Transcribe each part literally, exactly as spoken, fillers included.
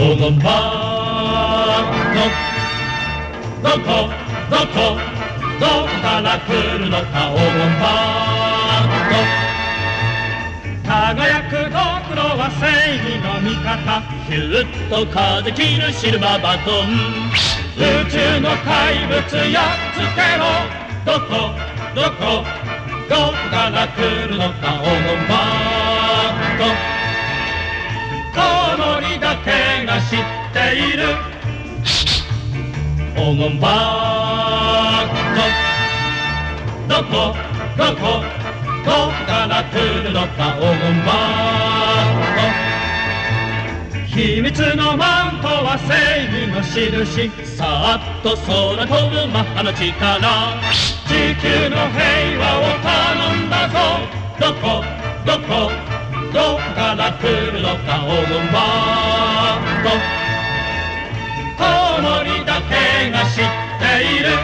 黄金バンド、どこどこどこから来るのか黄金バンド、輝くドクロは正義の味方、ヒュッと風切るシルバーバトン、宇宙の怪物やっつけろ、どこどこどこから来るのか黄金バンド、コウモリだけが知っている黄金バンド、どこどこどこから来るのか黄金バンド、秘密のマントは正義の印、さっと空飛ぶマッハの力、地球の平和を頼んだぞ、どこどこどこから来るのか黄金バンド、コウモリだけが知っている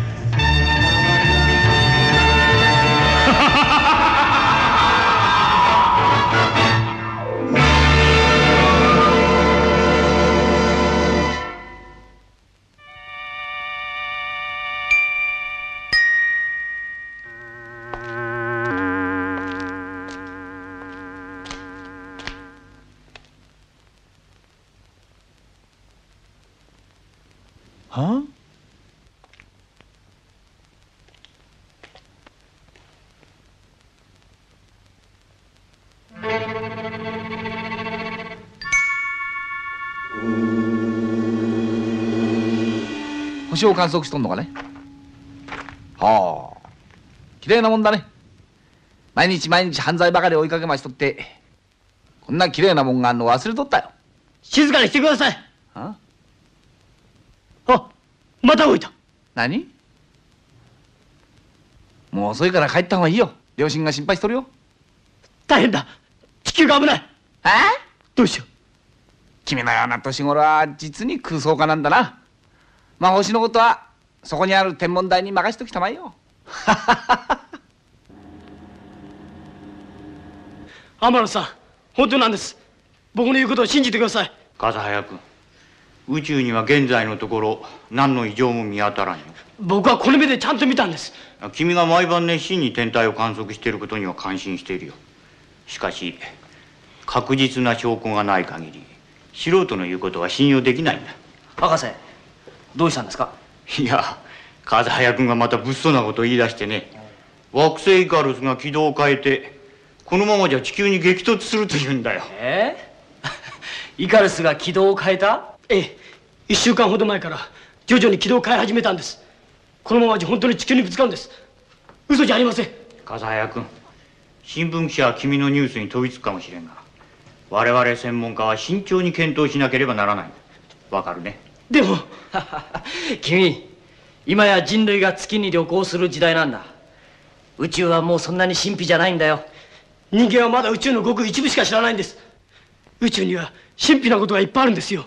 はあ？星を観測しとんのかね。はあ、綺麗なもんだね。毎日毎日犯罪ばかり追いかけましとって、こんな綺麗なもんがあんの忘れとったよ。 静かにしてください。 はあ、あ、また動いた。 何？もう遅いから帰った方がいいよ。両親が心配しとるよ。 大変だ。地球が危ない。 え？ どうしよう。 君のような年頃は実に空想家なんだな。まあ星のことはそこにある天文台に任しときたまえよ。 天野さん、本当なんです。僕の言うことを信じてください。 笠早君、宇宙には現在のところ何の異常も見当たらんよ。 僕はこの目でちゃんと見たんです。 君が毎晩熱心に天体を観測していることには感心しているよ。しかし確実な証拠がない限り素人の言うことは信用できないんだ。 博士、どうしたんですか？ いや、風早君がまた物騒なことを言い出してね、惑星イカルスが軌道を変えてこのままじゃ地球に激突すると言うんだよ。 えー、イカルスが軌道を変えた？ ええ、いっしゅうかんほど前から徐々に軌道を変え始めたんです。このままじゃ本当に地球にぶつかるんです。嘘じゃありません。 風早君、新聞記者は君のニュースに飛びつくかもしれんが、我々専門家は慎重に検討しなければならない。わかるね？ でも君、今や人類が月に旅行する時代なんだ。宇宙はもうそんなに神秘じゃないんだよ。 人間はまだ宇宙のごく一部しか知らないんです。宇宙には神秘なことがいっぱいあるんですよ。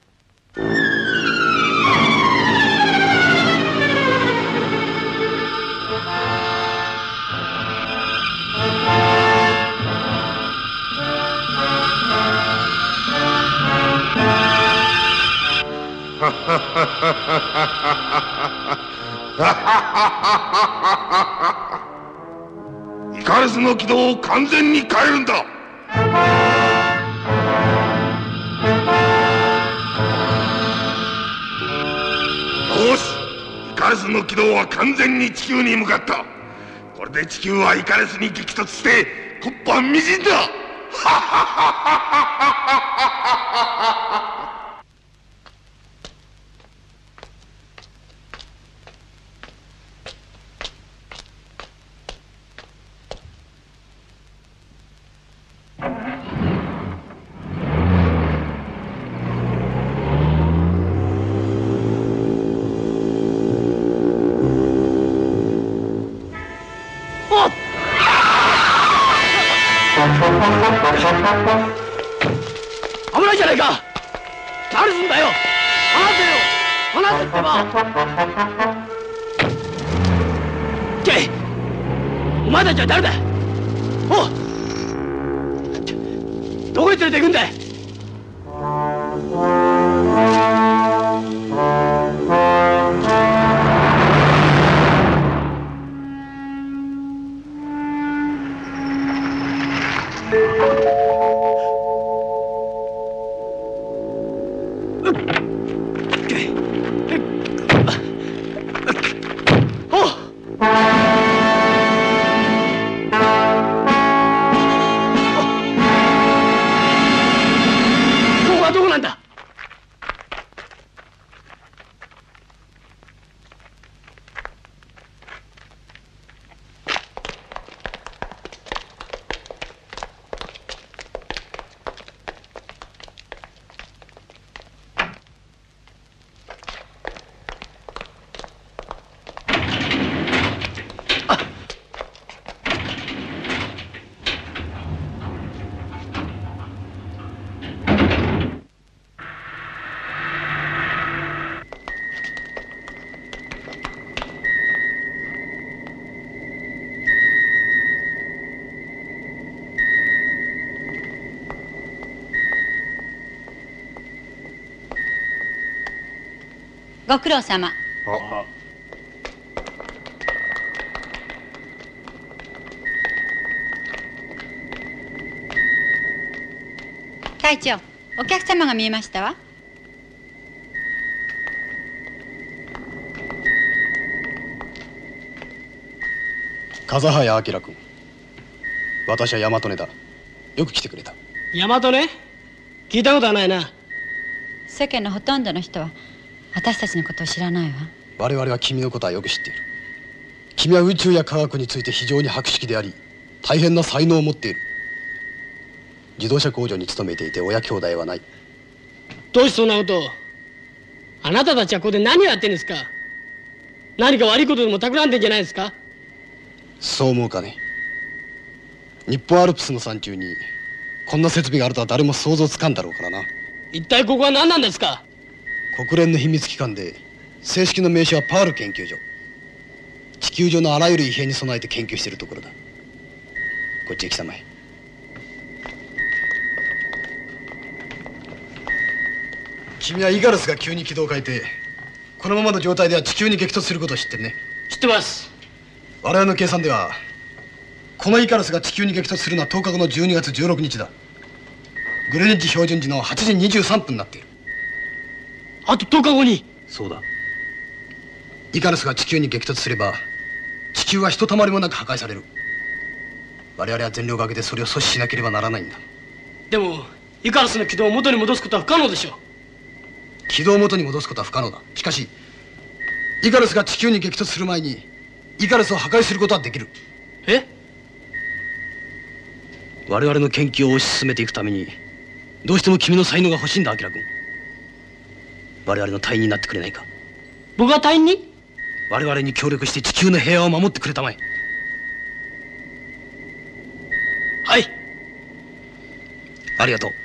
イカルスの軌道を完全に変えるんだ。よし、イカルスの軌道は完全に地球に向かった。これで地球はイカルスに激突して木っ端みじんだ。 危ないじゃないか。何すんだよ。離せよ。離せってば。けい、お前たちは誰だ。おう、どこへ連れて行くんだい。 ご苦労様。会長、お客様が見えましたわ。 風早明君、私は大和根だ。よく来てくれた。 大和ね、聞いたことはないな。 世間のほとんどの人は私たちのことを知らないわ。 我々は君のことはよく知っている。君は宇宙や科学について非常に博識であり、大変な才能を持っている。自動車工場に勤めていて親兄弟はない。 どうしてそんなことを。あなたたちはここで何をやってんですか。何か悪いことでも企んでんじゃないですか。 そう思うかね。日本アルプスの山中にこんな設備があるとは誰も想像つかんだろうからな。 一体ここは何なんですか。 国連の秘密機関で正式な名称はパール研究所。地球上のあらゆる異変に備えて研究しているところだ。こっちへ来たまえ。君はイガルスが急に軌道を変えてこのままの状態では地球に激突することを知ってるね。 知ってます。 我々の計算ではこのイカルスが地球に激突するのはとおかごのじゅうにがつじゅうろくにちだ。グレニッジ標準時のはちじにじゅうさんぷんになっている。 あととおかごに。 そうだ。イカルスが地球に激突すれば地球はひとたまりもなく破壊される。我々は全力を挙げてそれを阻止しなければならないんだ。 でもイカルスの軌道を元に戻すことは不可能でしょう。 軌道を元に戻すことは不可能だ。しかしイカルスが地球に激突する前にイカルスを破壊することはできる。 え？ 我々の研究を推し進めていくためにどうしても君の才能が欲しいんだ、明君。我々の隊員になってくれないか。 僕は隊員に？ 我々に協力して地球の平和を守ってくれたまえ。 はい。 ありがとう。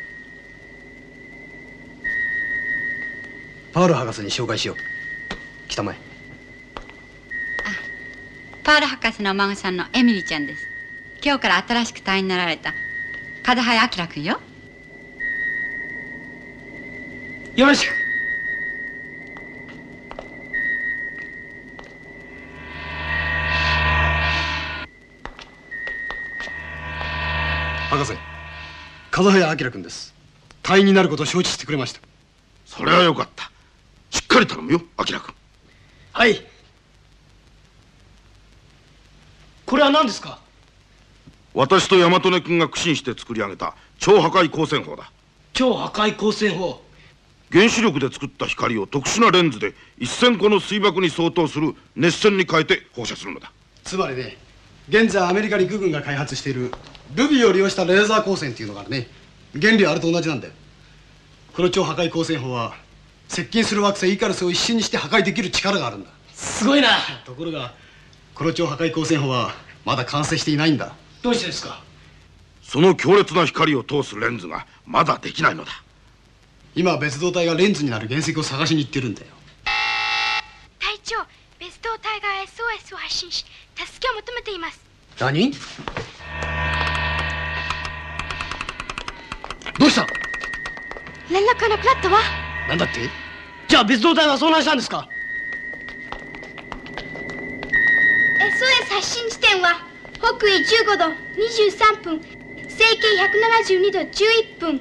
パール博士に紹介しよう。来たまえ。 パール博士のお孫さんのエミリちゃんです。今日から新しく隊員になられた風早明君よ。 よろしく。 博士、風早明君です。隊員になることを承知してくれました。 それはよかった。しっかり頼むよ、明君。 はい。これは何ですか。 私と大和根君が苦心して作り上げた超破壊光線砲だ。 超破壊光線砲。 原子力で作った光を特殊なレンズでせんこの水爆に相当する熱線に変えて放射するのだ。 つまりね、現在アメリカ陸軍が開発しているルビーを利用したレーザー光線っていうのがあるね。原理はあれと同じなんだよ。この超破壊光線砲は接近する惑星イカルスを一瞬にして破壊できる力があるんだ。 すごいな。 ところがこの超破壊光線砲はまだ完成していないんだ。 どうしてですか。 その強烈な光を通すレンズがまだできないのだ。 今別動隊がレンズになる原石を探しに行ってるんだよ。 隊長、別動隊が エスオーエス を発信し助けを求めています。 何？どうした？ 連絡がなくなったわ。 なんだって？ じゃあ別動隊は遭難したんですか。 エスオーエス 発信地点は北緯じゅうごどにじゅうさんぷん、西経ひゃくななじゅうにどじゅういっぷん。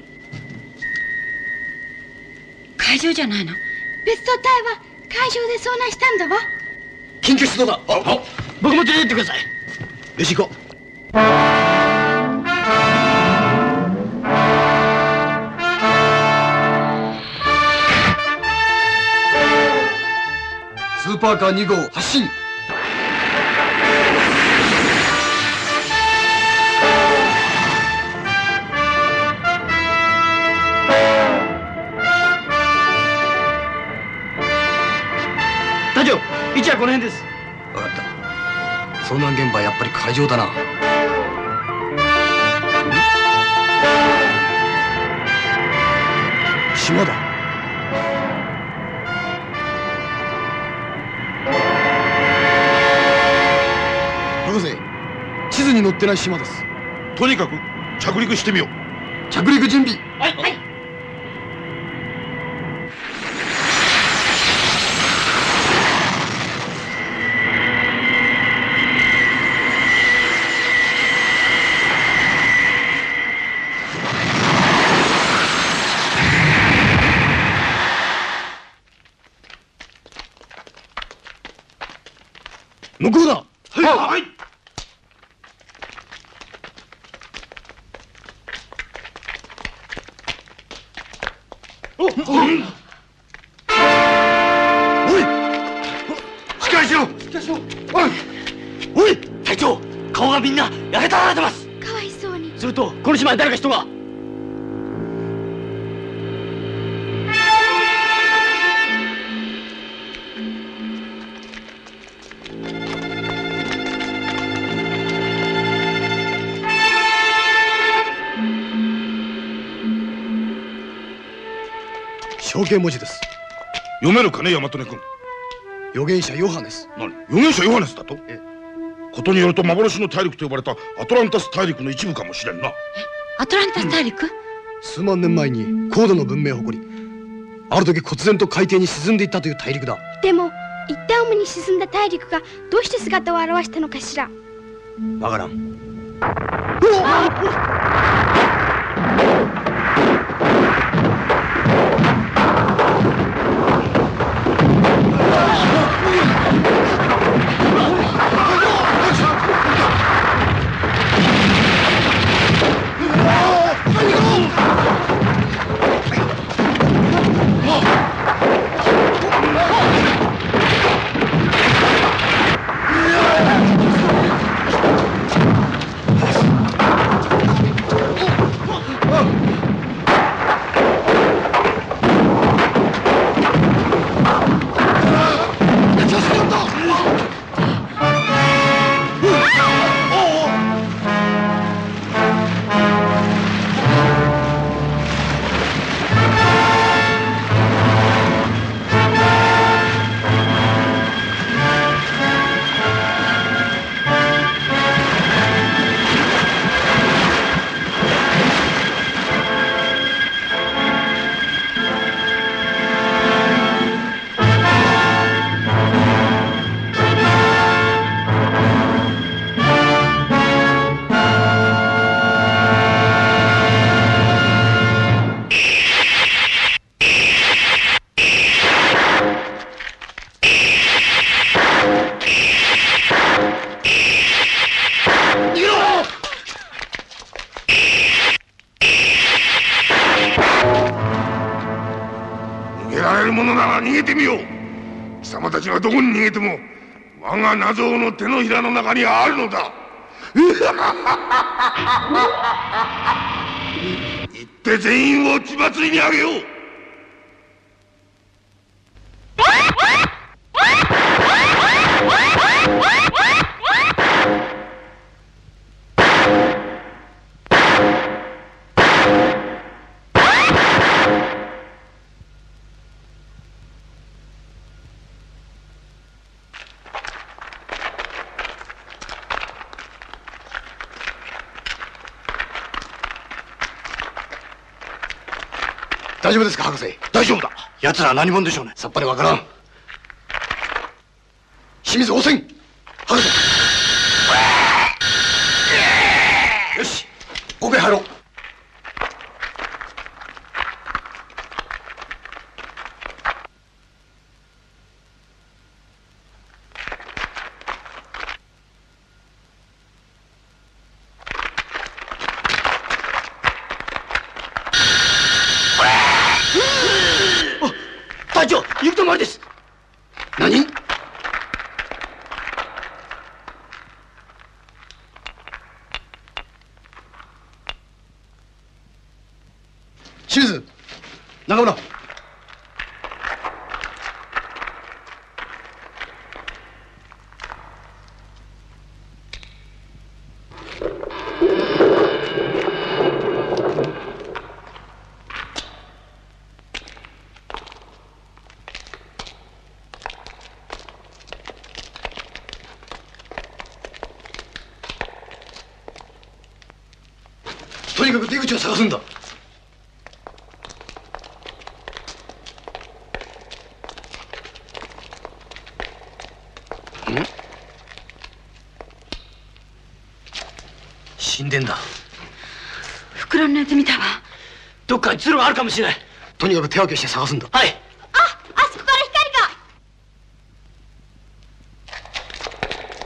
海上じゃないの。 別動隊は海上で遭難したんだわ。 緊急出動だ。ああ、 僕も出て行ってください。 よし行こう。スーパーカーにごう発進。 隊長、位置はこの辺です。 分かった。遭難現場はやっぱり海上だな。島だ。博士、地図に載ってない島です。 とにかく着陸してみよう。 着陸準備。 はいはい。 向こうだ。 はいはい。おっ、おい、しっかりしろ。しっかりしろ。おい、 おい、隊長、顔がみんな焼けたられてます。 かわいそうに。 するとこの島に誰か人が。 象形文字です。 読めるかね、大和根君。 預言者ヨハネス。 何、預言者ヨハネスだと？ええ。ことによると幻の大陸と呼ばれたアトランタス大陸の一部かもしれんな。 アトランタス大陸、うん、 数万年前に高度の文明を誇り、ある時忽然と海底に沈んでいったという大陸だ。 でも一旦海に沈んだ大陸がどうして姿を現したのかしら。 わからん。 どこに逃げても我が謎王の手のひらの中にあるのだ。行って全員を血祭りにあげよう。 大丈夫ですか、博士。 大丈夫だ。 奴らは何者でしょうね。さっぱりわからん。清水応戦。博士。よし、奥へ入ろう。 隊長、行くとまりです。 何？清水、中村。とにかく出口を探すんだ。神殿だ。 袋のやつ見たわ。 どっかに通路があるかもしれない。 とにかく手分けして探すんだ。 はい。 あ、あそこから光が。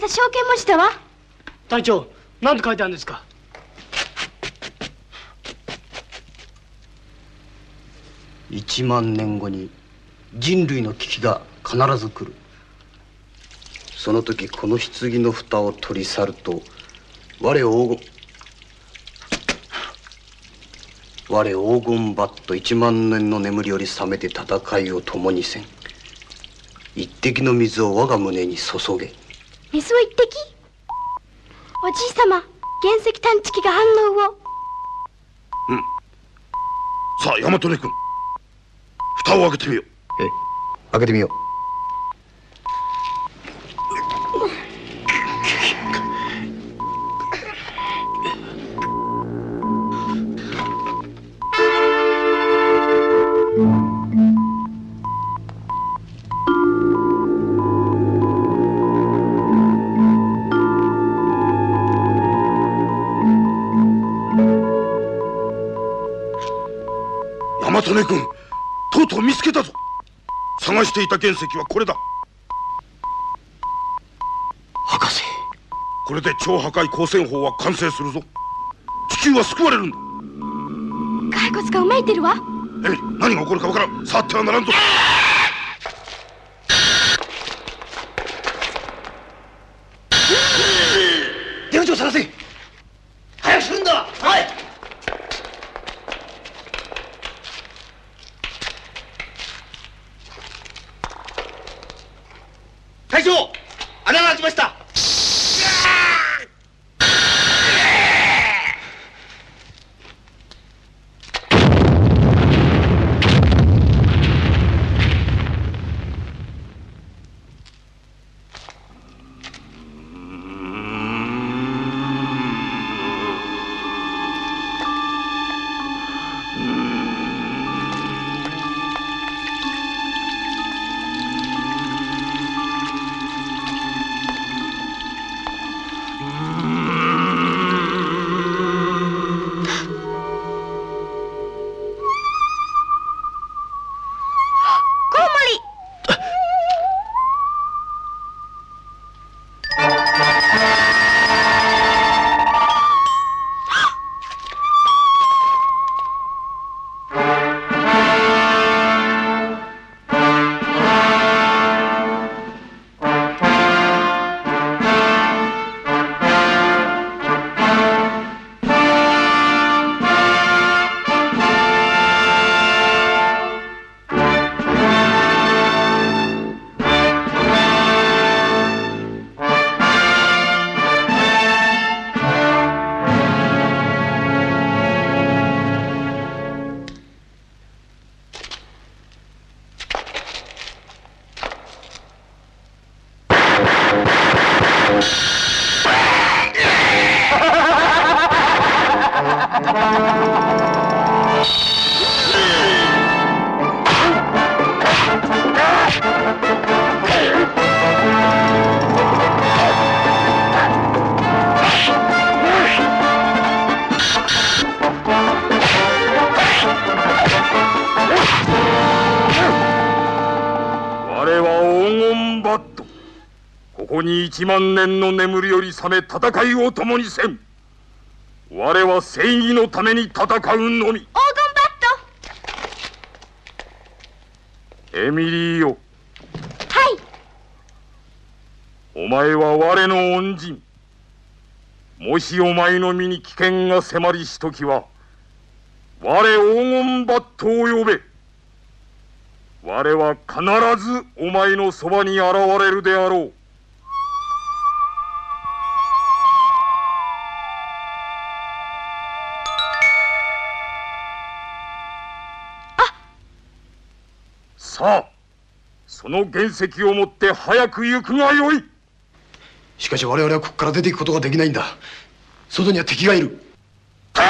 証券文字だわ。 隊長、何て書いてあるんですか？ 一万年後に人類の危機が必ず来る。その時この棺の蓋を取り去ると、我黄金我黄金バット一万年の眠りより覚めて戦いを共にせん。一滴の水を我が胸に注げ。 水を一滴？おじい様、原石探知機が反応を。 うん。さあ、大和根君、蓋を開けてみよう。 ええ、開けてみよう。 大和根君、とうとう見つけたぞ。探していた原石はこれだ。 博士、 これで超破壊光線砲は完成するぞ。地球は救われるんだ。 骸骨がうめいてるわ。 エミリ、何が起こるかわからん。触ってはならんぞ。 出口を探せ。早くするんだ。はい。隊長、穴が開きました。 一万年の眠りより覚め戦いを共にせん。我は正義のために戦うのみ。黄金バット。エミリーよ。 はい。 お前は我の恩人。もしお前の身に危険が迫りしときは我黄金バットを呼べ。我は必ずお前のそばに現れるであろう。さあ、その原石を持って早く行くがよい。 しかし我々はここから出ていくことができないんだ。外には敵がいる。 我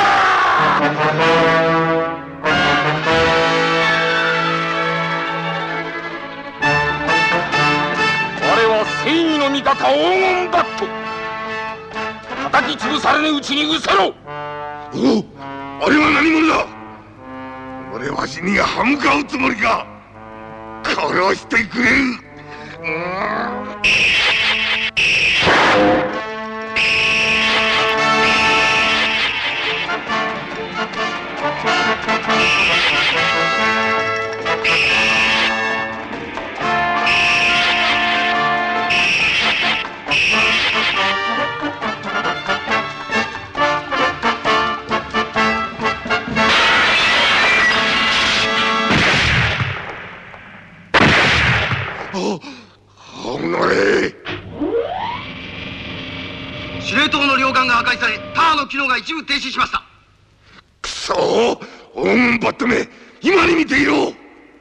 は正義の味方黄金バット。叩き潰されぬうちに失せろ。おお、あれは何者だ。我はわしに歯向かうつもりか。殺してくれる。 一部停止しました。 くそー、黄金バットめ、今に見ていろ。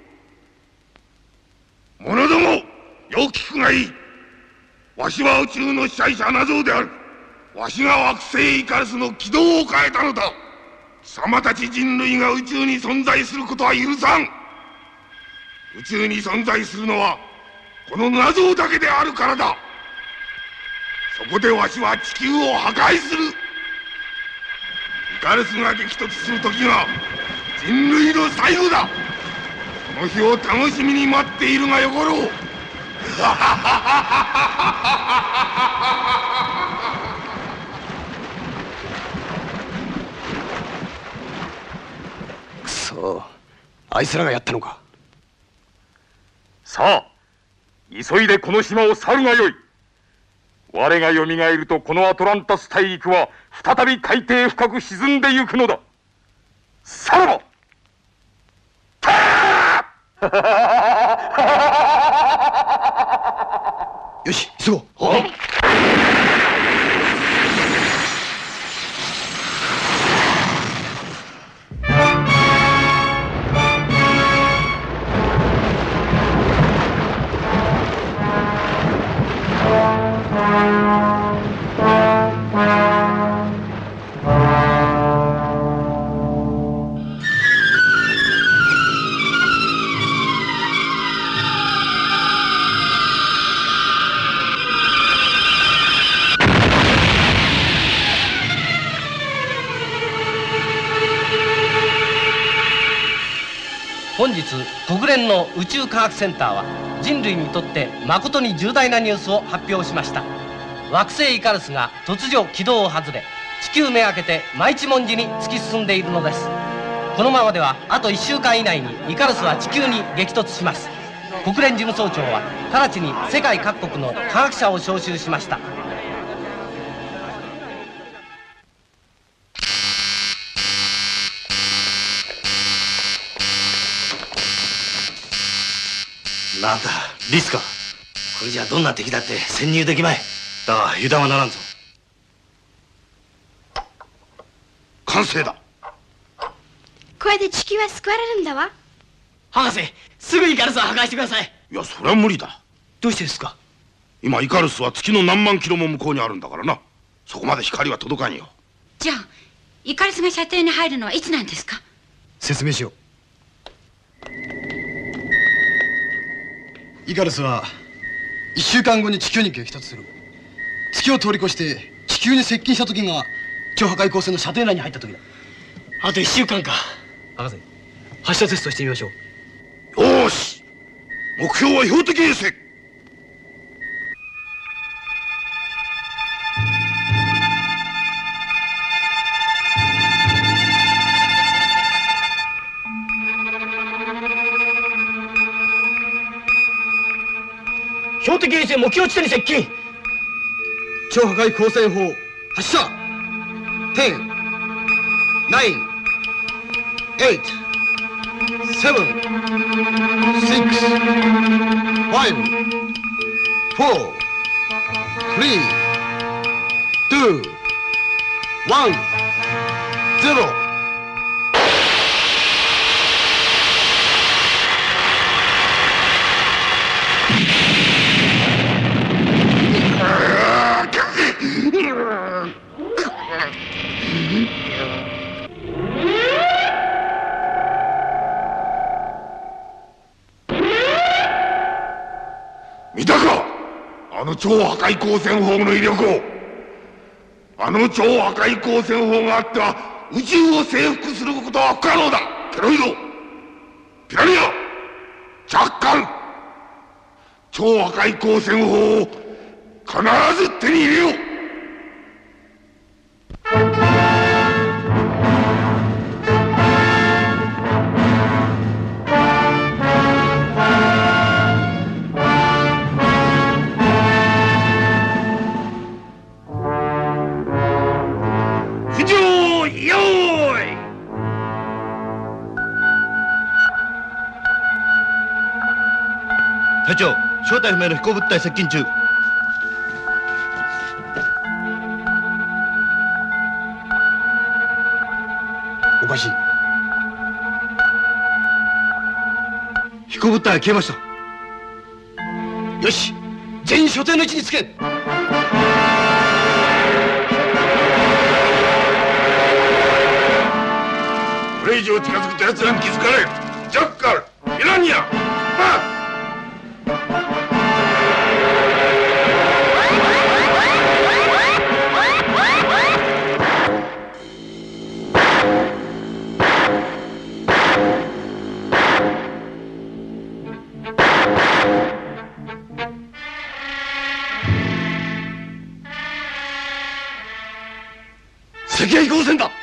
者ども、よく聞くがいい。わしは宇宙の支配者ナゾーである。わしが惑星イカルスの軌道を変えたのだ。貴様たち人類が宇宙に存在することは許さん。宇宙に存在するのはこのナゾーだけであるからだ。そこでわしは地球を破壊する。イカルスが激突する時が人類の最後だ。この日を楽しみに待っているがよかろう。 くそ、あいつらがやったのか。 さあ、急いでこの島を去るがよい。我がよみがえるとこのアトランタス大陸は再び海底深く沈んでゆくのだ。さらばよし、急ごう。 本日国連の宇宙科学センターは人類にとって誠に重大なニュースを発表しました。惑星イカルスが突如軌道を外れ、地球めがけて真一文字に突き進んでいるのです。このままではあといっしゅうかん以内にイカルスは地球に激突します。国連事務総長は直ちに世界各国の科学者を招集しました。 なんだ、リスか。これじゃどんな敵だって潜入できまい。だが油断はならんぞ。 完成だ。 これで地球は救われるんだわ。 博士、すぐイカルスを破壊してください。 いや、それは無理だ。 どうしてですか？ 今イカルスは月の何万キロも向こうにあるんだからな。そこまで光は届かんよ。 じゃあイカルスが射程に入るのはいつなんですか？ 説明しよう。イカルスはいっしゅうかんごに地球に激突する。月を通り越して地球に接近した時が超破壊光線の射程内に入った時だ。 あといっしゅうかんか。 博士、発射テストしてみましょう。よーし、目標は標的衛星。 標的衛星目標地点に接近。 超破壊光線砲発射。じゅう、きゅう、はち、なな、はち、ご、よん、さん、に、いち、ゼロ。 見たか、あの超破壊光線砲の威力を。あの超破壊光線砲があっては宇宙を征服することは不可能だ。ケロイド、ピラニア、着艦。超破壊光線砲を必ず手に入れよう。 隊長、正体不明の飛行物体接近中。 おかしい。飛行物体は消えました。よし、全員所定の位置につけ。 これ以上近づくと奴らに気づかれる。ジャッカル、ピラニア、バッ赤外光線だ。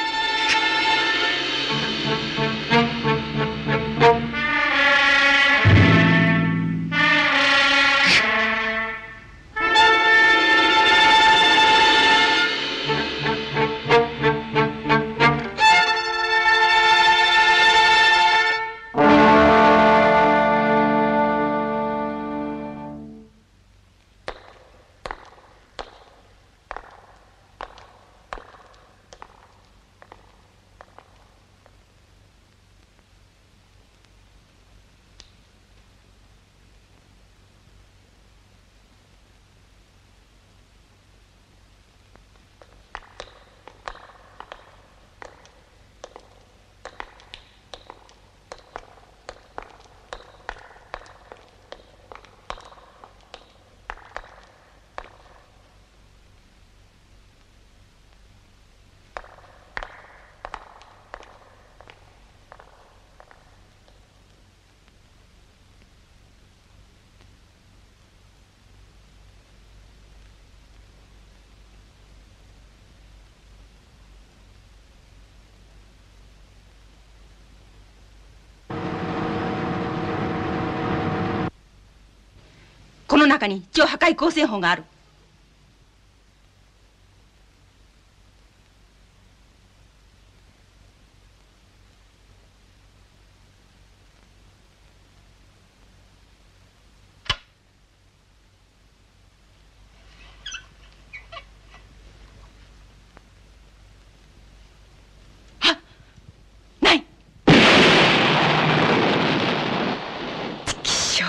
この中に超破壊光線砲がある。あ、ない。ちきしょう。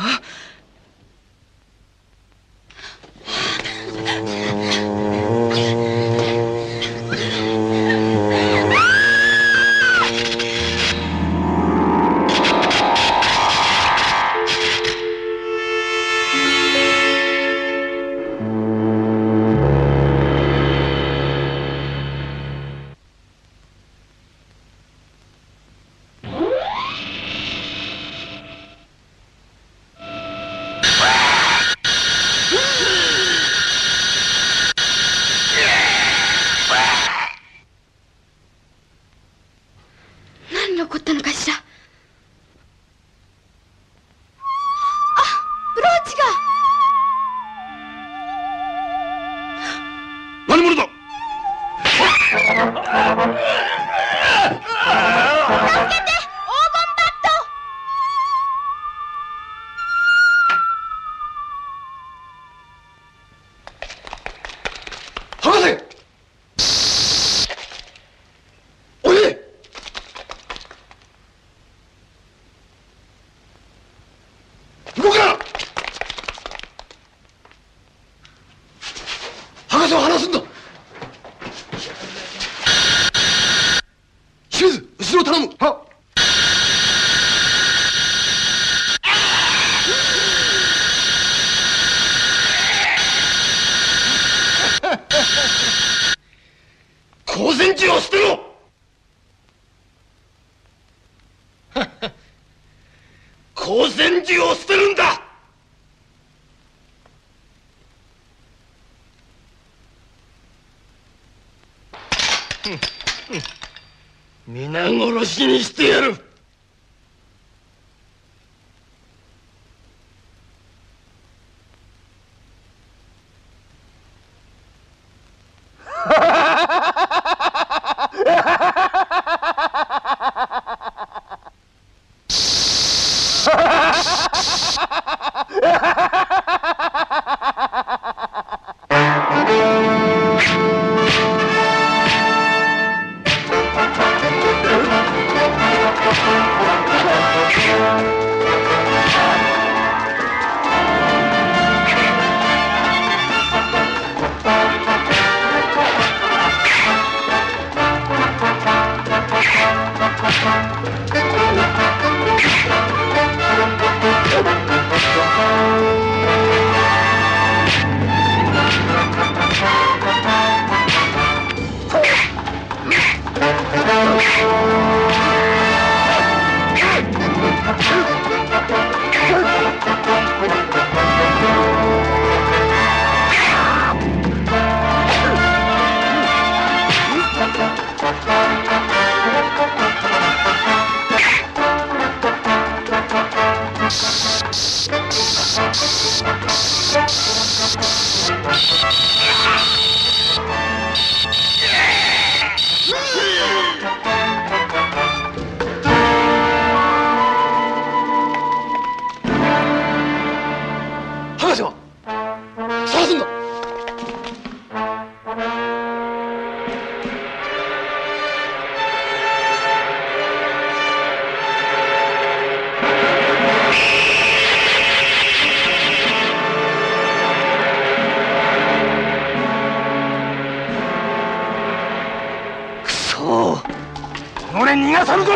何が起こったのかしら。あ、ブローチが。 何者だ。 助けて、黄金バット。 博士、おいで。動くな。博士を離すんだ。清水、後ろを頼む。はっ。光線銃を捨てろ。光線銃を捨てるんだ。皆殺しにしてやる。 博士は探すんだ。 くそー、これ逃がさぬぞ。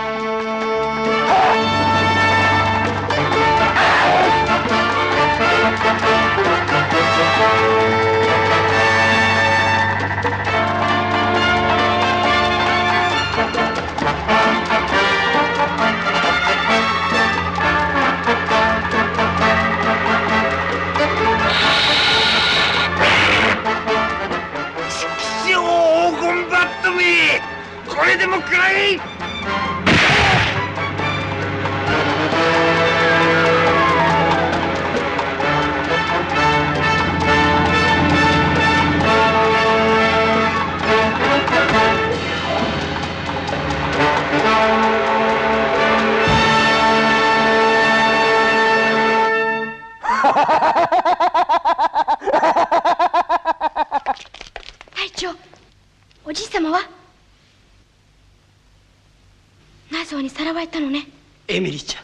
これでも食らえ。 隊長、おじい様はナゾーにさらわれたのね。 エミリーちゃん。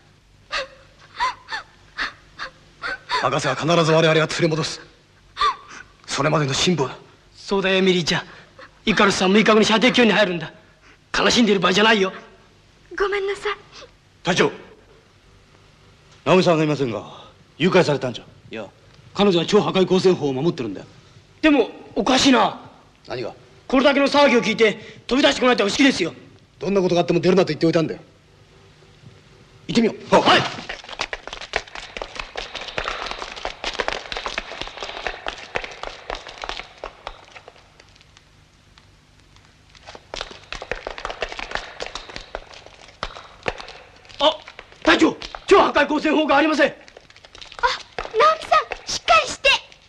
博士は必ず我々が連れ戻す。それまでの辛抱だ。 そうだよエミリーちゃん。イカルスさんむいかごに射程距離に入るんだ。悲しんでいる場合じゃないよ。 ごめんなさい。 隊長、直美さんがいませんが誘拐されたんじゃ。 いや、彼女は超破壊光線法を守ってるんだよ。 でもおかしいな。 何が？ これだけの騒ぎを聞いて飛び出してこないとお好きですよ。 どんなことがあっても出るなと言っておいたんだよ。行ってみよう。 はい。あ、隊長、超破壊光線砲がありません。 あ、ナオミさん、しっかりして。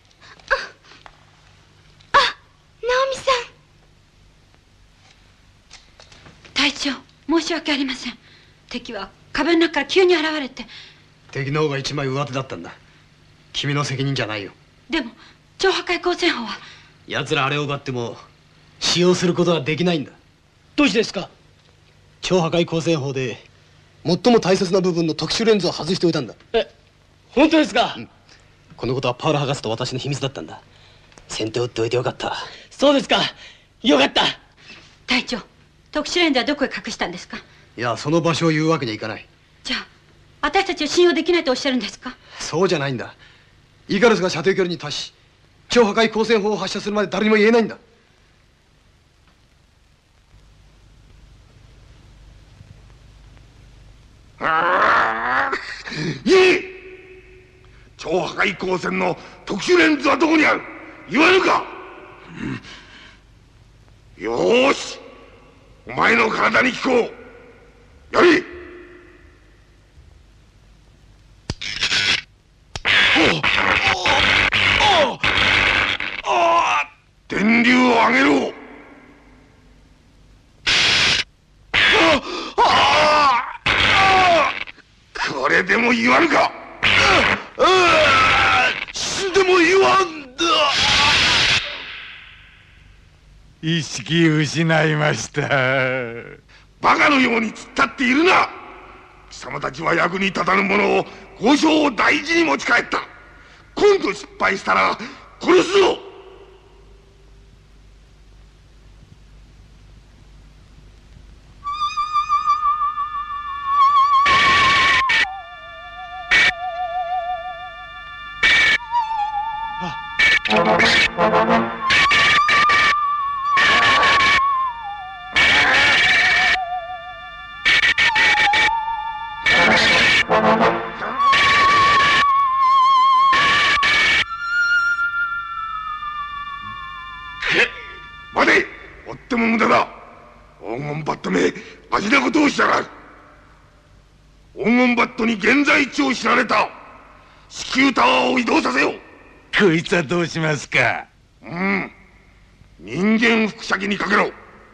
あ、あ、ナオミさん。 隊長、申し訳ありません。敵は壁の中から急に現れて。 敵の方が一枚上手だったんだ。君の責任じゃないよ。 でも超破壊光線砲は。 奴らあれを奪っても使用することはできないんだ。 どうしてですか？ 超破壊光線砲で最も大切な部分の特殊レンズを外しておいたんだ。 え、本当ですか？ うん、このことはパウロ博士と私の秘密だったんだ。先手を打っておいてよかった。 そうですか、よかった。 隊長、特殊レンズはどこへ隠したんですか？ いや、その場所を言うわけにはいかない。 じゃあ私たちを信用できないとおっしゃるんですか？ そうじゃないんだ。イカルスが射程距離に達し超破壊光線砲を発射するまで誰にも言えないんだ。 いい！超破壊光線の特殊レンズはどこにある？言わぬか？うん、よーし、お前の体に聞こう。やれ！電流を上げろ。これでも言わぬか？死んでも言わんだ。 意識失いました。 バカのように突っ立っているな。貴様たちは役に立たぬ者を交渉を大事に持ち帰った。今度失敗したら殺すぞ。 っため味なことをしやがる。黄金バットに現在地を知られた子宮タワーを移動させよう。 こいつはどうしますか？ うん、人間副射機にかけろ。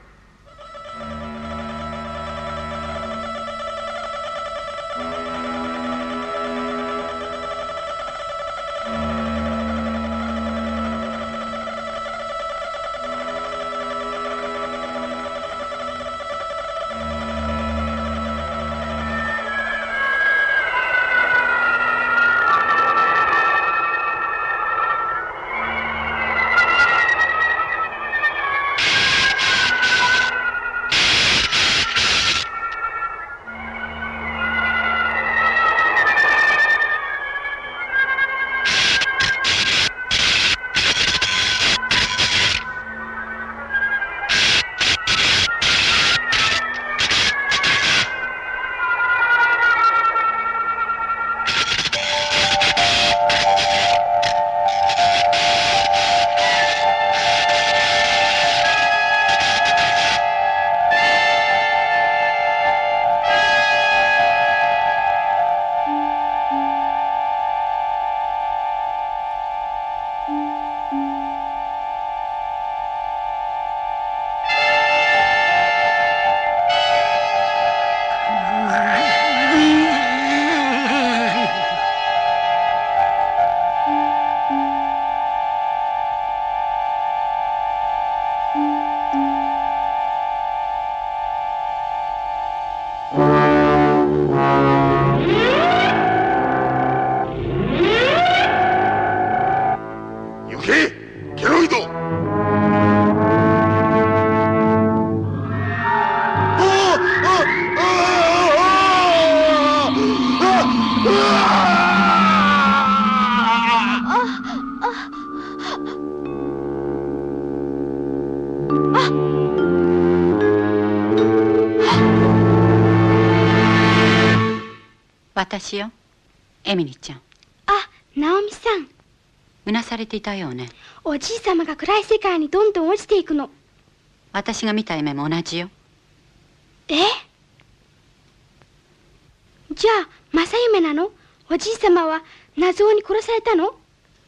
私よ、エミリちゃん。 あ、ナオミさん。 うなされていたようね。 おじい様が暗い世界にどんどん落ちていくの。 私が見た夢も同じよ。 え？じゃあ正夢なの？おじい様は謎に殺されたの？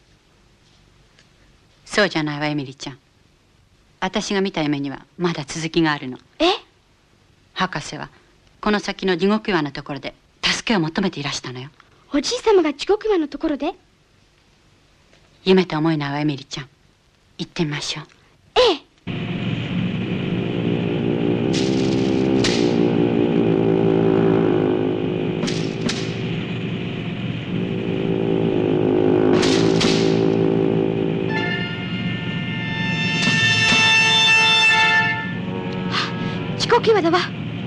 そうじゃないわ、エミリちゃん。私が見た夢にはまだ続きがあるの。 え？ 博士はこの先の地獄岩のところで助けを求めていらしたのよ。 おじい様が地獄岩のところで？ 夢と思いないわ、エミリちゃん。行ってみましょう。 ええ。地獄岩だわ。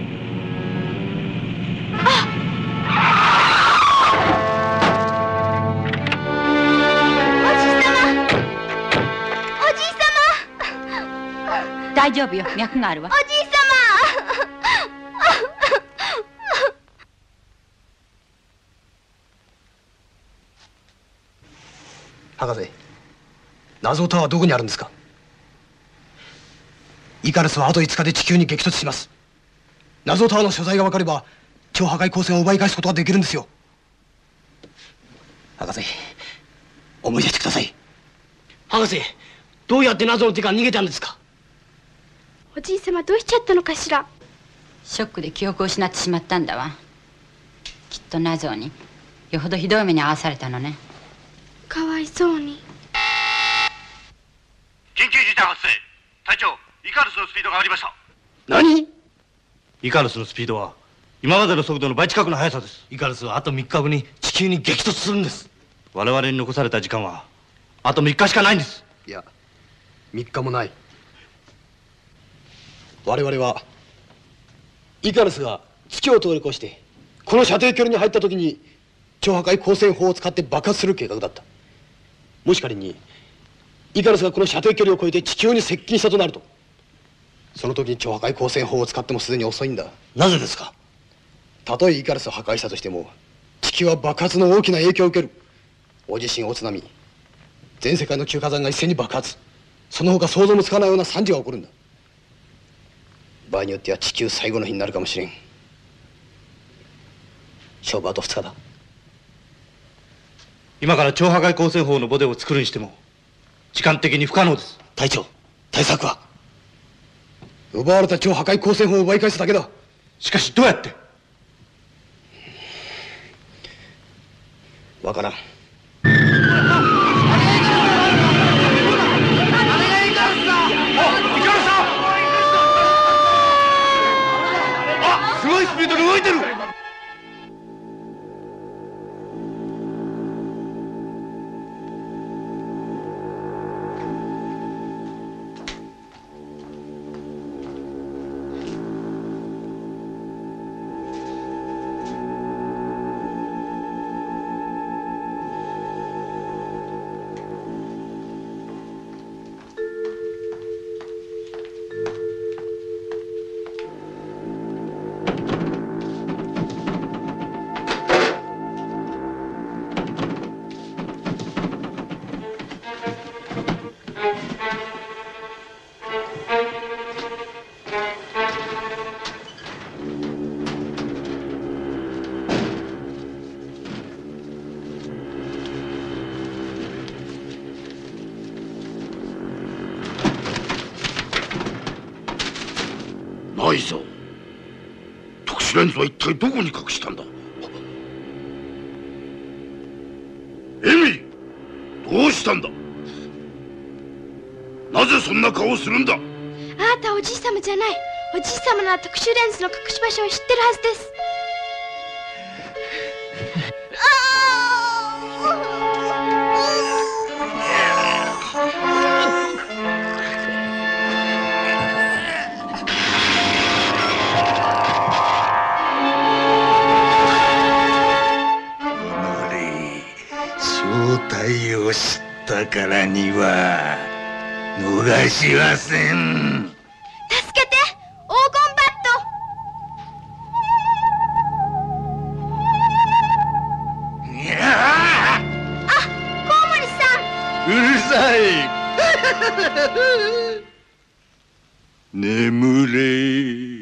大丈夫よ、脈があるわ。 おじい様。 博士、謎タワーはどこにあるんですか？イカルスはあといつかで地球に激突します。謎タワーの所在が分かれば超破壊光線を奪い返すことができるんですよ。博士、思い出してください。 博士、どうやって謎の手から逃げたんですか？ おじい様どうしちゃったのかしら。 ショックで記憶を失ってしまったんだわ。きっと謎によほどひどい目に遭わされたのね。 かわいそうに。 緊急事態発生。隊長、イカルスのスピードが上がりました。 何？ イカルスのスピードは今までの速度の倍近くの速さです。 イカルスはあとみっかごに地球に激突するんです。 我々に残された時間はあとみっかしかないんです。 いや、みっかもない。我々はイカルスが月を通り越してこの射程距離に入った時に超破壊光線砲を使って爆発する計画だった。もし仮にイカルスがこの射程距離を超えて地球に接近したとなると、その時に超破壊光線砲を使ってもすでに遅いんだ。 なぜですか？ たとえイカルスを破壊したとしても地球は爆発の大きな影響を受ける。大地震、大津波、全世界の旧火山が一斉に爆発、その他想像もつかないような惨事が起こるんだ。 場合によっては地球最後の日になるかもしれん。勝負あとふつかだ。 今から超破壊光線砲のボデを作るにしても時間的に不可能です。 隊長、対策は？奪われた超破壊光線砲を奪い返すだけだ。 しかしどうやって？ わからん。 すごいスピードで動いてる。 ないぞ。特殊レンズは一体どこに隠したんだ？エミー、どうしたんだ？なぜそんな顔をするんだ？ あなたはおじい様じゃない。おじい様なら特殊レンズの隠し場所を知ってるはずです。 正体を知ったからには逃しはせん。 助けて、黄金バット。 いやあ、 コウモリさん。 うるさい。眠れ。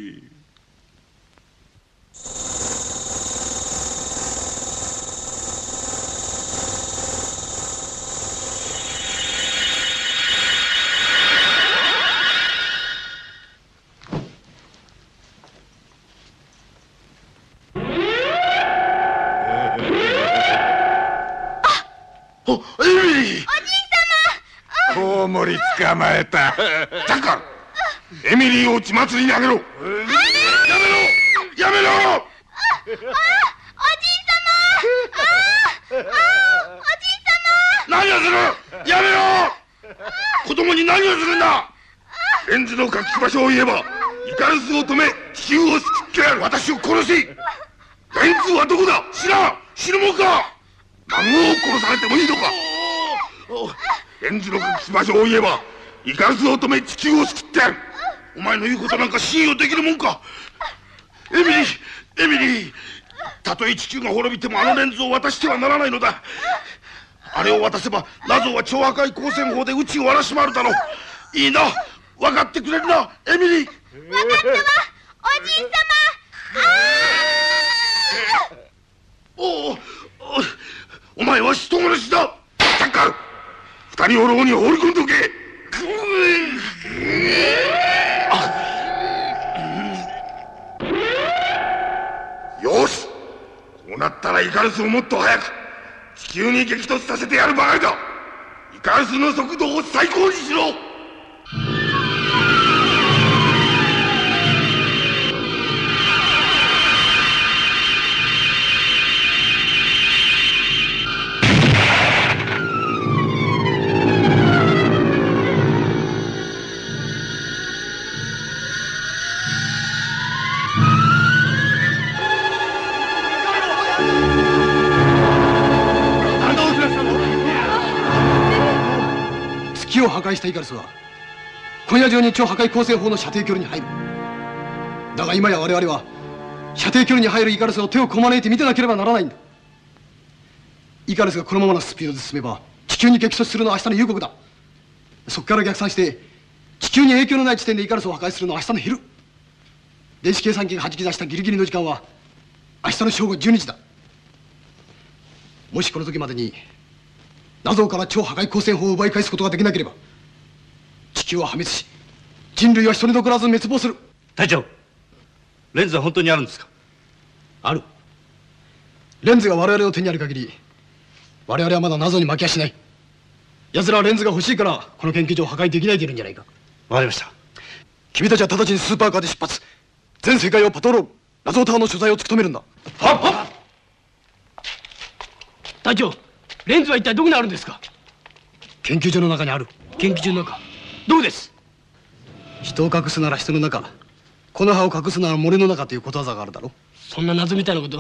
お、エミリー。 コウモリ捕まえた。 ジャッカル、エミリーを血祭りにあげろ。やめろ、やめろ。 あ、おじい様。あ、あ、おじい様。 何をする？やめろ。子供に何をするんだ。レンズの隠し場所を言えばイカルスを止め地球を救ってやる。私を殺し。レンズはどこだ？知らん。知るもんか。孫を殺されてもいいのか。レンズの隠し場所を言えばイカルスを止め地球を救ってやる。お前の言うことなんか信用できるもんか。エミリー、エミリー、たとえ地球が滅びてもあのレンズを渡してはならないのだ。あれを渡せばラゾーは超破壊光線砲で宇宙を荒らし回るだろう。いいな、分かってくれるな、エミリー。 分かったわ、おじい様。あおお、お前は人殺しだ。ジャッカル、二人を牢に放り込んでおけ。よし、そうなったらイカルスをもっと早く地球に激突させてやるばかりだ。イカルスの速度を最高にしろ。 月を破壊したイカルスは今夜中に超破壊光線砲の射程距離に入る。だが今や我々は射程距離に入るイカルスを手をこまねいて見てなければならないんだ。イカルスがこのままのスピードで進めば地球に激突するのは明日の夕刻だ。そこから逆算して地球に影響のない地点でイカルスを破壊するのは明日の昼。 電子計算機がはじき出したギリギリの時間は明日の正午じゅうにじだ。もしこの時までにナゾーから超破壊光線砲を奪い返すことができなければ地球は破滅し人類は一人残らず滅亡する。 隊長、レンズは本当にあるんですか？ ある。レンズが我々の手にある限り我々はまだ謎に負けやしない。奴らはレンズが欲しいからこの研究所を破壊できないでいるんじゃないか。 わかりました。 君たちは直ちにスーパーカーで出発。全世界をパトロール。謎タワーの所在を突き止めるんだ。 はっはっ。隊長、レンズは一体どこにあるんですか？ 研究所の中にある。 研究所の中。どうです？ 人を隠すなら人の中、木の葉を隠すなら森の中ということわざがあるだろ。 そんな謎みたいなこと。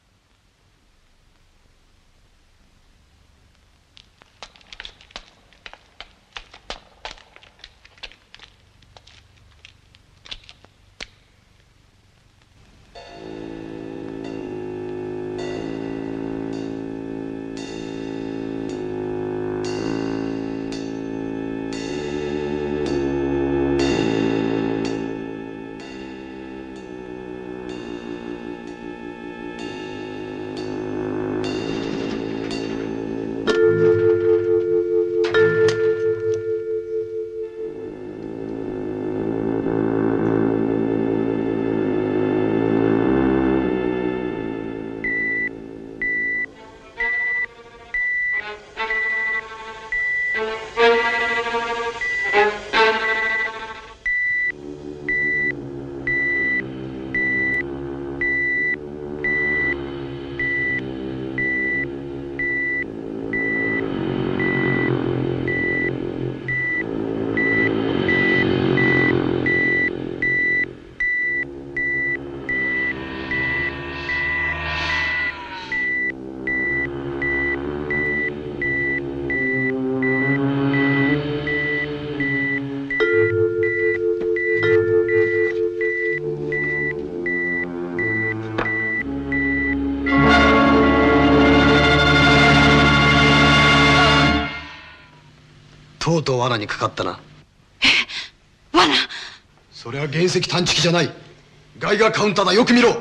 とうとう罠にかかったな。 罠？ それは原石探知機じゃない。ガイガーカウンターだ。よく見ろ。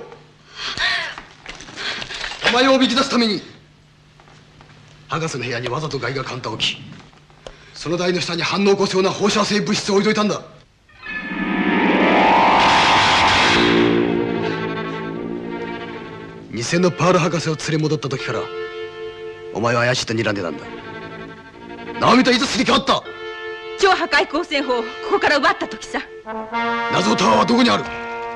お前をおびき出すために博士の部屋にわざとガイガーカウンターを置き、その台の下に反応を起こすような放射性物質を置いといたんだ。偽のパール博士を連れ戻った時からお前は怪しいと睨んでたんだ。ナオミといつすり替わった？ 超破壊光線砲をここから奪った時さ。 謎タワーはどこにある？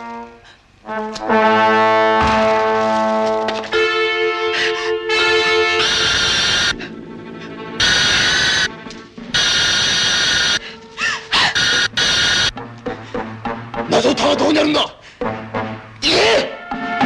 謎タワーどこにあるんだ？言え！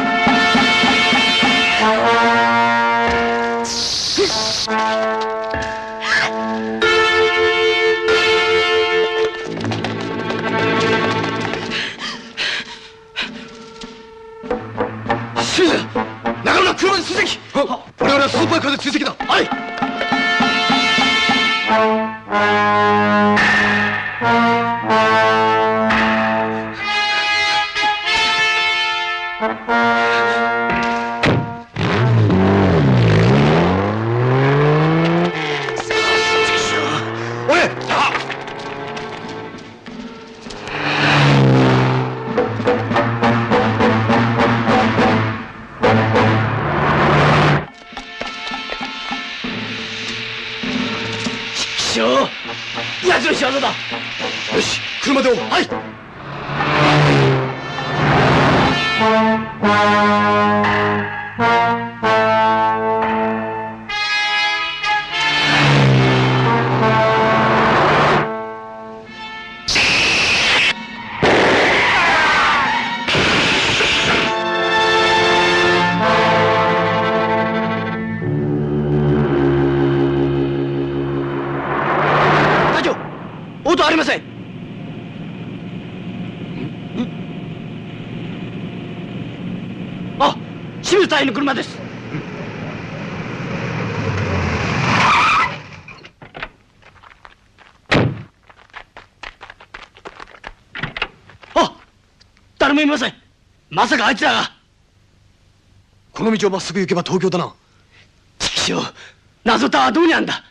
中村、車に追跡。我々はスーパーカーで追跡だ。はい。奴の仕業だ。よし、車で追う。はい。音ありません。あ、清水隊員の車です。あ、誰もいません。 まさかあいつらが。 この道をまっすぐ行けば東京だな。 畜生、謎タワーどうにあんだ。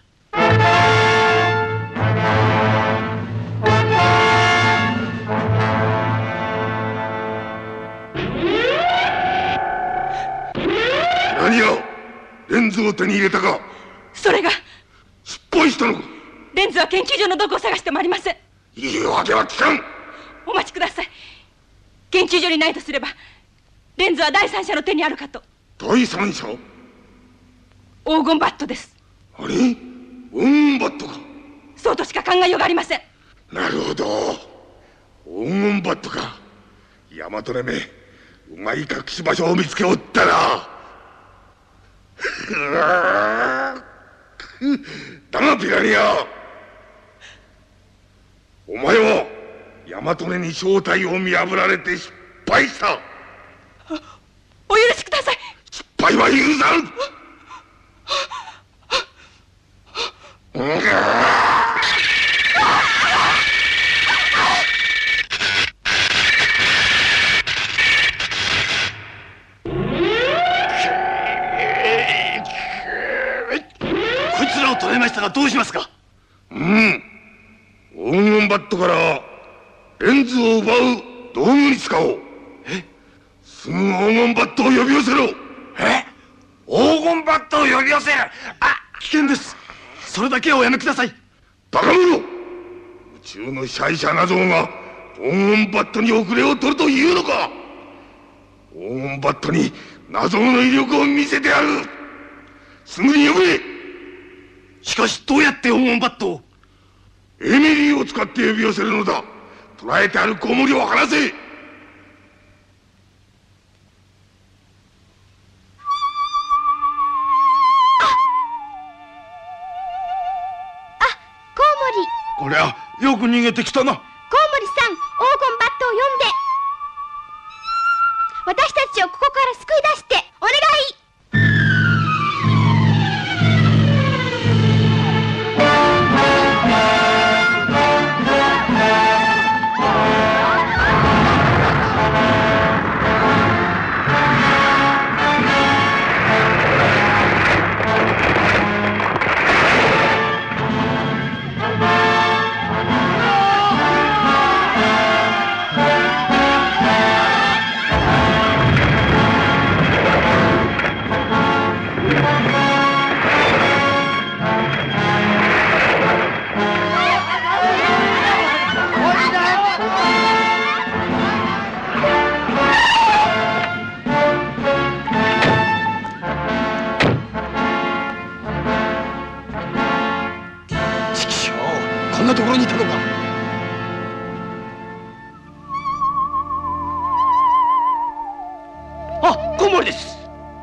何や、レンズを手に入れたか。 それが失敗したのか。 レンズは研究所のどこを探してもありません。 言い訳は聞かん。 お待ちください。研究所にないとすればレンズは第三者の手にあるかと。 第三者。 黄金バットです。 あれ、黄金バットか。 そうとしか考えようがありません。 なるほど、黄金バットか。大和レめ、うまい隠し場所を見つけおったな。だがピラニア、お前は大和根に正体を見破られて失敗した。 お許しください。 失敗は許さん。 こいつらを捕らえましたがどうしますか。 うん、黄金バットからレンズを奪う道具に使おう。え、すぐ黄金バットを呼び寄せろ。 え、黄金バットを呼び寄せる。あ、 危険です。それだけはおやめください。 バカ者、宇宙の支配者なぞが黄金バットに遅れを取るというのか。黄金バットに謎の威力を見せてやる。すぐに呼べ。 しかしどうやって黄金バットを。 エミリーを使って呼び寄せるのだ。捕らえてあるコウモリを離せ。 あ、コウモリ。 こりゃよく逃げてきたな。 コウモリさん、黄金バットを呼んで。私たちをここから救い出してお願い。 こんなところにいたのか。 あ、コウモリです。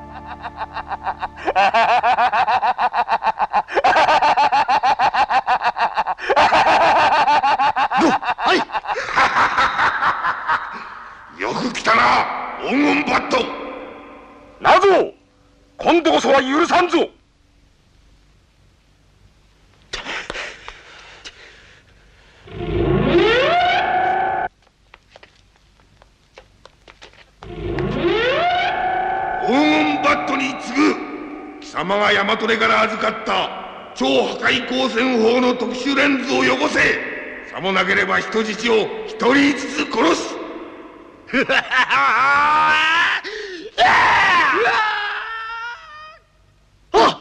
はいよく来たな、黄金バット。 なぞ、今度こそは許さんぞ。黄金バットに次ぐ貴様が大和根から預かった超破壊光線砲の特殊レンズをよこせ。さもなければ人質を一人ずつ殺す。 あ、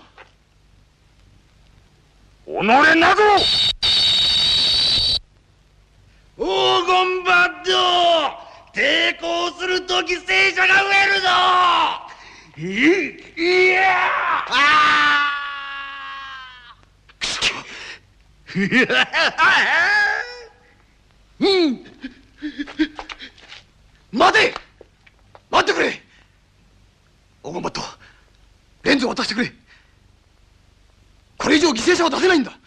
おのれなぞ。 黄金バット、抵抗すると犠牲者が増えるぞ。いいやあうん、待て、待ってくれ。黄金バット、レンズを渡してくれ。これ以上犠牲者は出せないんだ。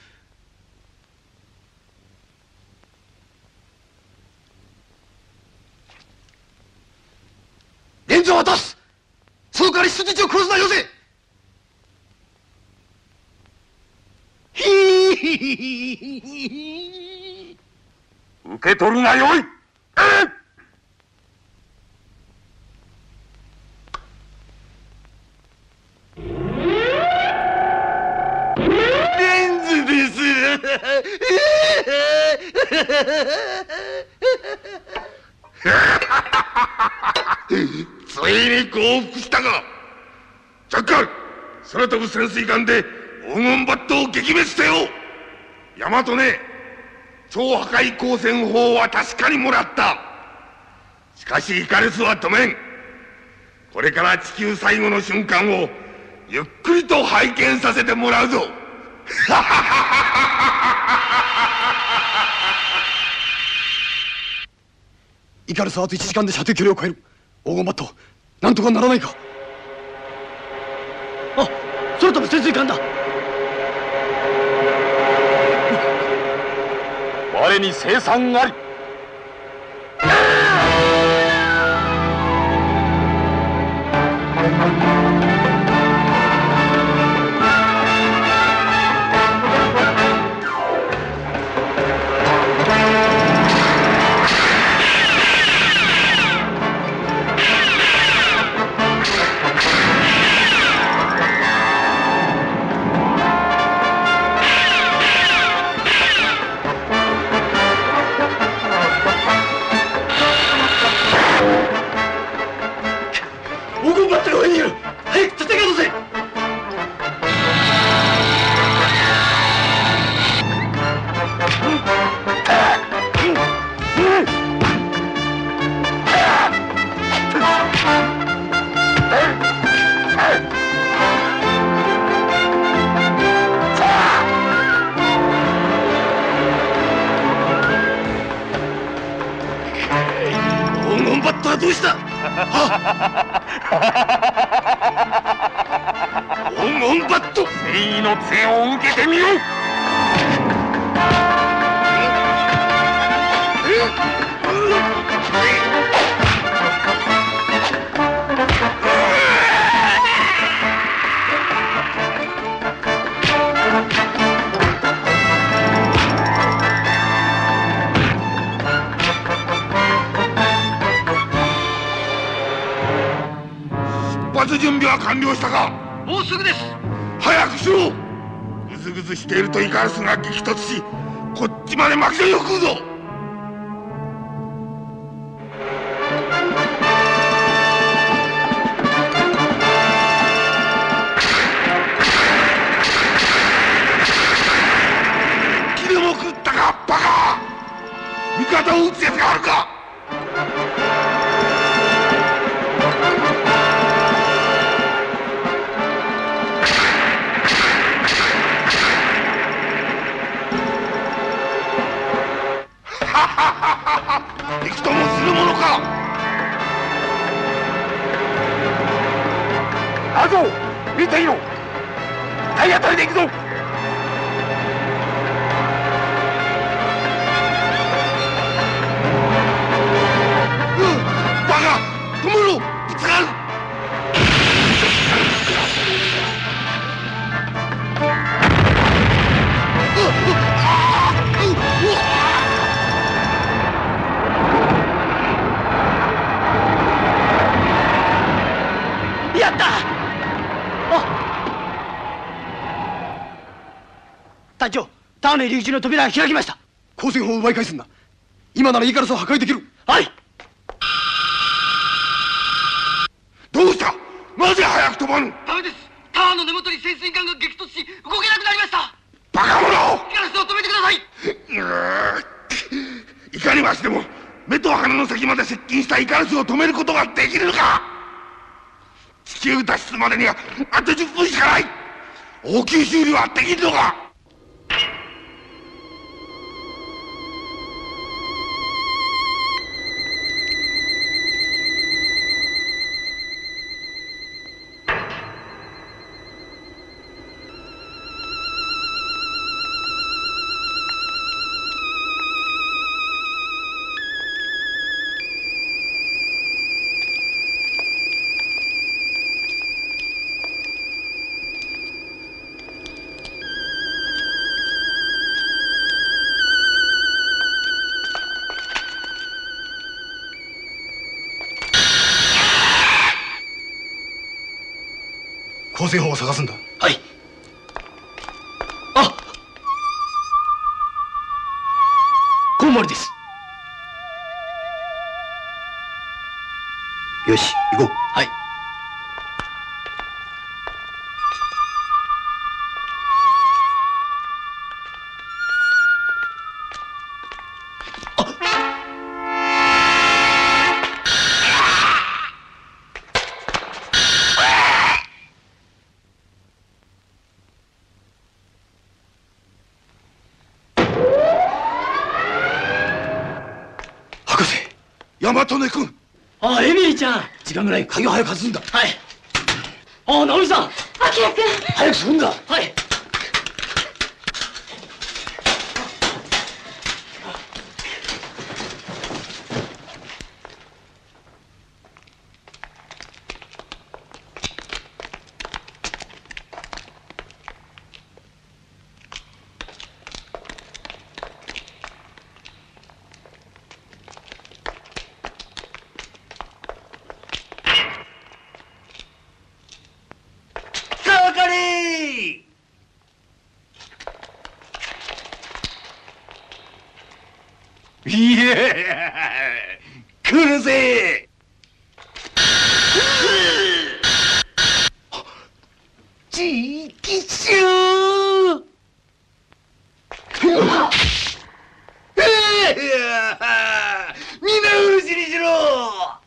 レンズを渡す。その代わり人質を殺すなよせ。 受け取るがよい。えっついに降伏したか。ジャッカル、空飛ぶ潜水艦で黄金バットを撃滅せよ。ヤマトね、超破壊光線砲は確かにもらった。しかしイカルスは止めん。これから地球最後の瞬間をゆっくりと拝見させてもらうぞ。 イカルスはあといちじかんで射程距離を超える。黄金バット、なんとかならないか。 あ、空飛ぶ潜水艦だ。 我に生産あり。 どうした？黄金バット、正義の杖を受けてみよう。出発準備は完了したか？ もうすぐです。 早くしろ。ぐずぐずしているとイカルスが激突し、こっちまで巻き添えを食うぞ。気でも食ったかバカ。味方を撃つやつがあるか。びくともするものか。あぞ見ていろ。体当たりでいくぞ。バカ、止めろ。ぶつかる。 やった。あ、隊長、ターネ入り口の扉が開きました。 光線砲を奪い返すんだ。今ならイカルスを破壊できる。 はい。 どうした？なぜ早く飛ばぬ？ ダメです。タワーの根元に潜水艦が激突し動けなくなりました。 バカ者！ イカルスを止めてください。 いかにわしでも目と鼻の先まで接近したイカルスを止めることができるのか。地球脱出までにはあとじゅっぷんしかない。応急修理はできるのか。 光線砲を探すんだ。 はい。あ、 よし行こう。 はい。 大和根君。 ああ、エミリーちゃん。 時間ぐらい鍵を早く外すんだ。 はい。ああ、直美さん。 あきらくん。 早くするんだ。 はい。 いや来るぜ。ちきしゅう。皆殺しにしろ。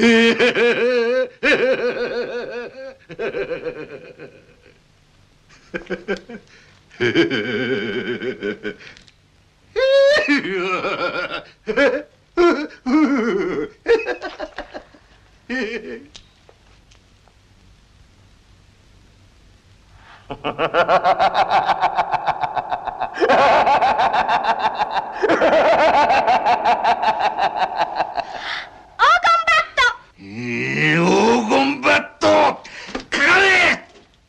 黄金バットかかれ。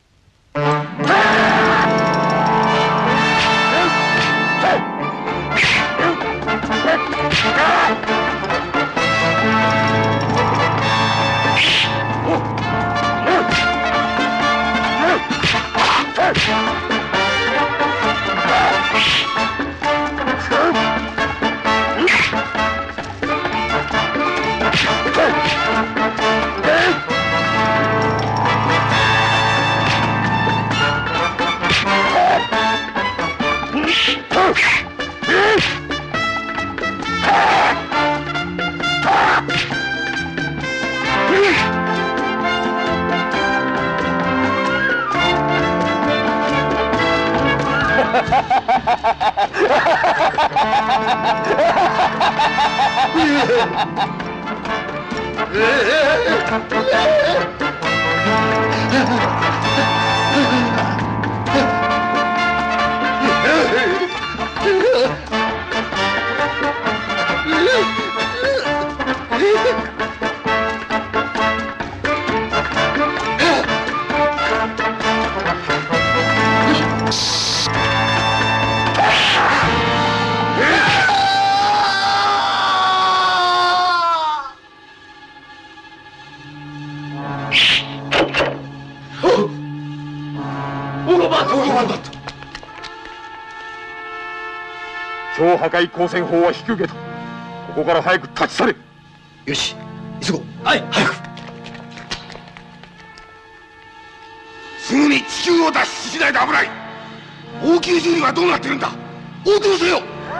超破壊光線砲は引き受けた。ここから早く立ち去れ。 よし急ごう。はい早く。 すぐに地球を脱出しないと危ない。王宮中にはどうなってるんだ。応答せよ。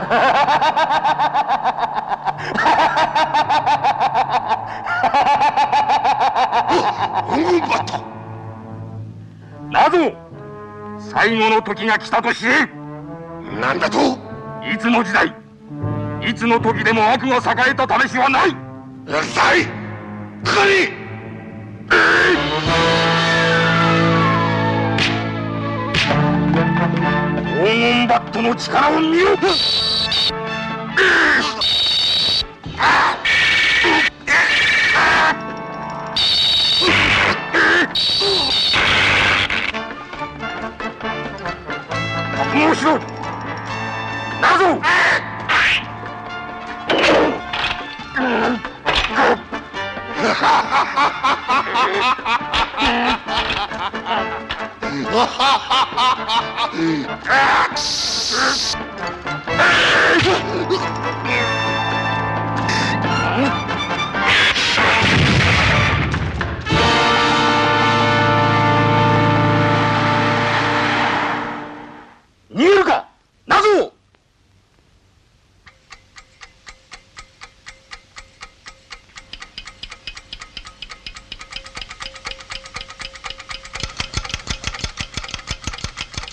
黄金バット。 なぞ最後の時が来たと知れ。 なんだと。 いつの時代いつの時でも悪が栄えた試しはない。 うるさい。かかれ。 黄金バットの力を見ろ。覚悟しろ。なぞ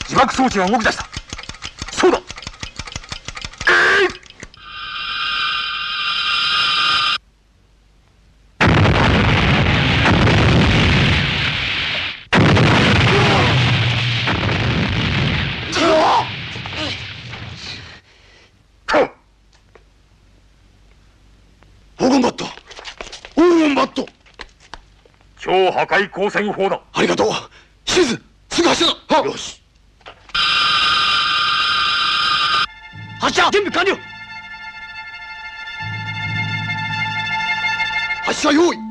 自爆装置が動き出した。そうだ。えい！ 黄金バット、黄金バット。 超破壊光線砲だ。 ありがとう。シズ、すぐ発射だ。よし。発射準備完了。発射用意。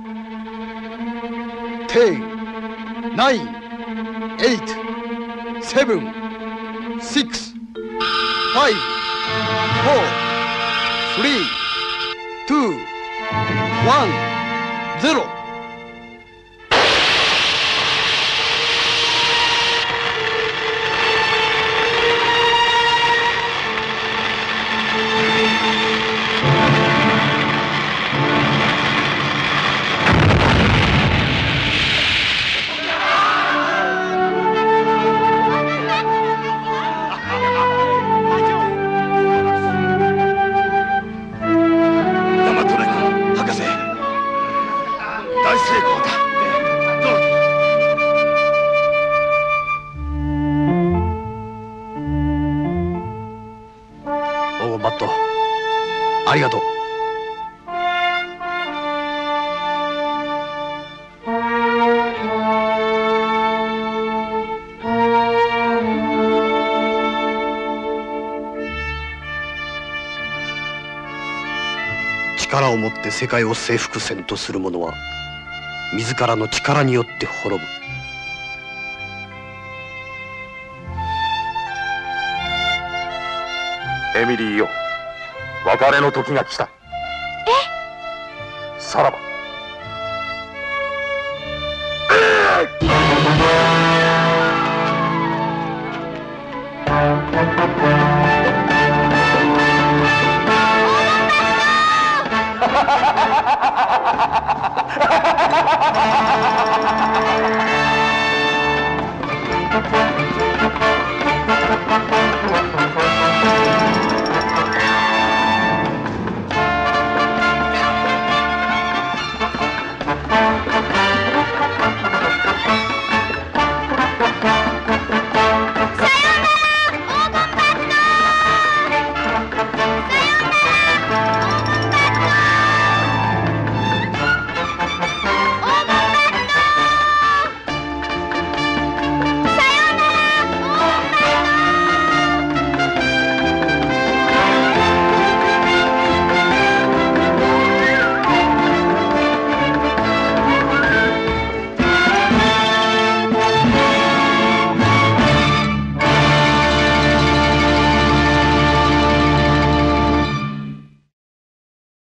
テン、ナイン、エイト、セブン、シックス、ファイブ、フォー、スリー、ツー、ワン、ゼロ。ありがとう。力を持って世界を征服せんとする者は自らの力によって滅ぶ。 エミリーよ、別れの時が来た。え？さらば。えー